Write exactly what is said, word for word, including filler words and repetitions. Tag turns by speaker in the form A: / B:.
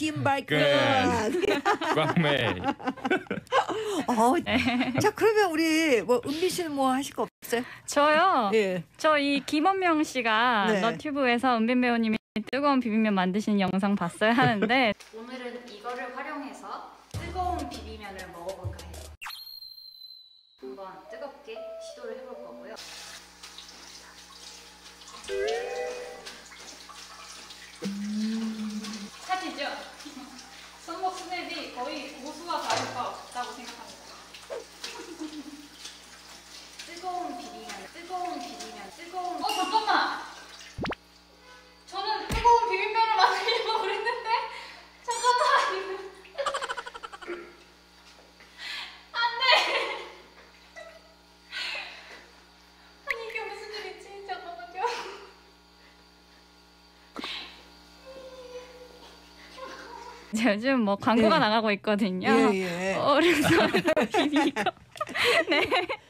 A: 김발끈.
B: 꽝매.
A: 어,
C: 네.
A: 자 그러면 우리 뭐 은비 씨는 뭐 하실 거 없어요?
C: 저요.
A: 예.
C: 저 이 김원명 씨가
A: 네.
C: 너튜브에서 은빈 배우님이 뜨거운 비빔면 만드시는 영상 봤어요 하는데 오늘은 이거를 활용해서 뜨거운 비빔면을 먹어볼까 해요. 한번 뜨겁게 시도를 해볼 거고요. 사지죠? 손목 스냅이 거의 고수와 다를 바 없다고 생각합니다. 뜨거운 비빔면, 뜨거운 비빔면, 뜨거운. 어 잠깐만. 저는 뜨거운 비빔면을 만들려고 그랬는데 잠깐만. 안돼. 아니 이게 무슨 일이지? 잠깐만요. 요즘 뭐 광고가
A: 네.
C: 나가고 있거든요.
A: 예, 예.
C: 얼음성으로 비비고. 네.